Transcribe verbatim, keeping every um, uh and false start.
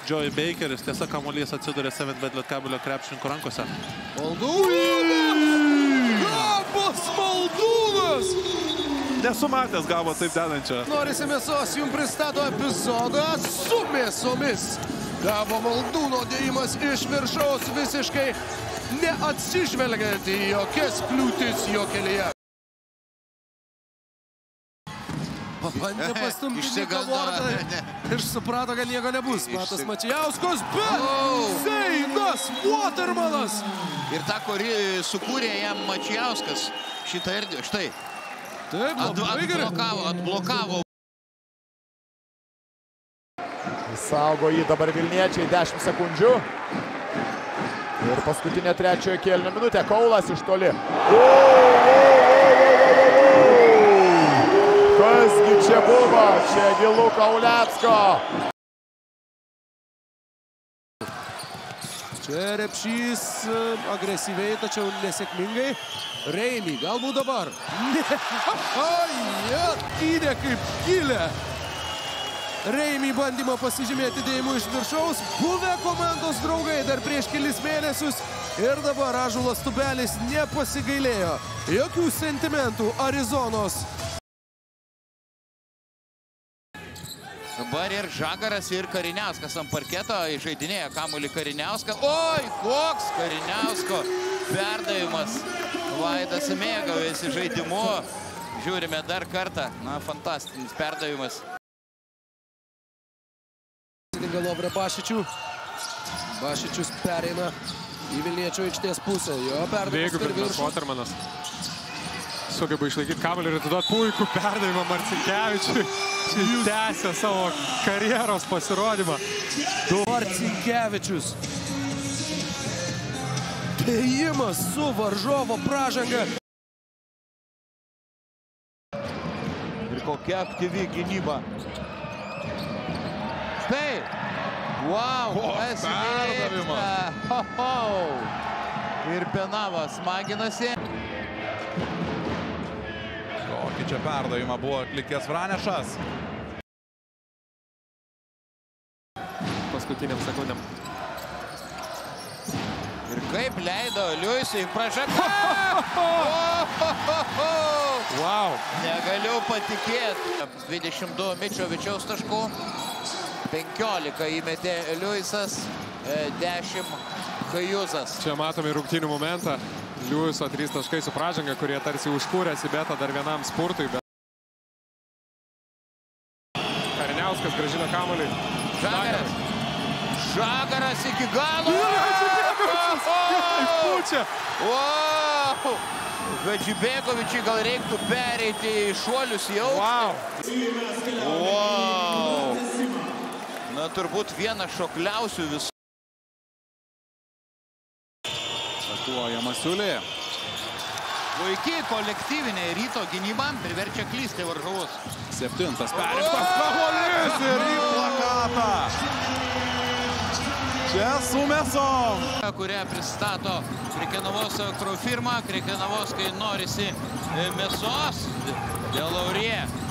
Joey Bakeris. Tiesa, kamuolys atsidūrė Sevenbet Lietkabelio krepšininkų rankose. Maldūnas! Gabas Maldūnas! Nesu matęs Gabo taip dedančio. Norisi mėsos, jums pristato epizodą su mėsomis. Gabo Maldūno dėjimas iš viršaus visiškai neatsižvelgiant į jokias kliūtis jo kelyje. Pabandė pastumti Niką Vordą ir suprato, kad nieko nebus. Matas Mačijauskas, bet Zeinas Watermanas. Ir tą, kurį sukūrė jam Mačijauskas šitą erdvę. Štai. Taip, labai gerai. Atblokavo, atblokavo. Saugo jį dabar vilniečiai, dešimt sekundžių. Ir paskutinė trečiojo kėlinio minutė. Kaulas iš toli. Kasgi čia buvo? Čia Gilu Kaulecko. Čia Repšys agresyviai, tačiau nesėkmingai. Reimi, galbūt dabar. Ne. Ai, atgynė kaip gilė. Reimi bandymą pasižymėti dėjimu iš viršaus. Buvę komandos draugai dar prieš kelis mėnesius. Ir dabar Ąžuolas Tubelis nepasigailėjo. Jokių sentimentų Arizonos. Dabar ir Žagaras, ir Kariniauskas ant parketo žaidinėja kamuolį Kariniauską. Oi, koks Kariniausko perdavimas. Vaidas mėgaujasi žaidimu. Žiūrime dar kartą. Na, fantastinis perdavimas. Galovre Bašičių. Bašičius pereina į Vilniečio aikštės pusę. Jo perdavimas per viršų. Watermanas sugeba išlaikyti kamuolį ir atiduoti puikų perdavimą Marcinkevičiui. Jis tęsia savo karjeros pasirodymą. Marcinkevičius. Dėjimas su varžovo pražanga. Ir kokia aktyvi gynyba. Štai. Wow, kas vyksta. Ir Benavas smaginasi. Kokį čia perdavimą buvo atlikęs Vranešas. Paskutiniam sekundėm. Ir kaip leido Liujisui pražanga. Wow. Negaliu patikėti. dvidešimt du Mičiovičiaus taškų. penkiolika įmetė Liujisas, dešimt Kajuzas. Čia matome rungtynių momentą. Liujiso trys taškai su pražanga, kurie tarsi užkūrė Sibetą dar vienam spurtui. Kariniauskas grąžina kamuolį. Žagaras. Žagaras iki galo. Pučia. Wow. Hadžibegovičiui gal reiktų pereiti į šuolius jau. Wow. Wow. Na, turbūt vienas šokliausių visų. Atakuoja Masiulė. Puikiai kolektyvinė Ryto gynyba priverčia klysti varžovus. Septintas perimtas kamuolys ir į plakatą. Čia su mėsom. Kurią pristato Krekenavos elektrofirma. Krekenavos, kai norisi mėsos dėl Laurie.